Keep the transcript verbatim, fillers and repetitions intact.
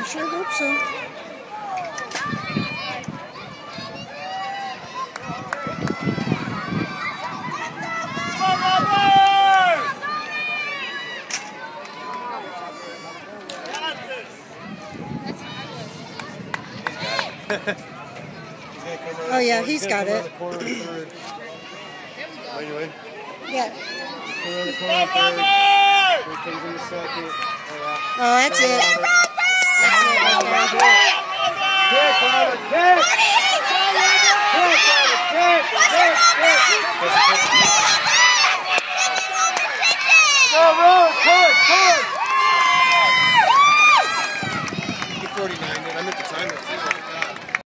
sure hope so. Oh yeah, he's got it. Yeah. Oh, that's it. That's it right there. Kick, Robert, kick! Kick, Robert, kick! Kick, kick! Go, Robert, push, push! forty-nine, I meant the timer.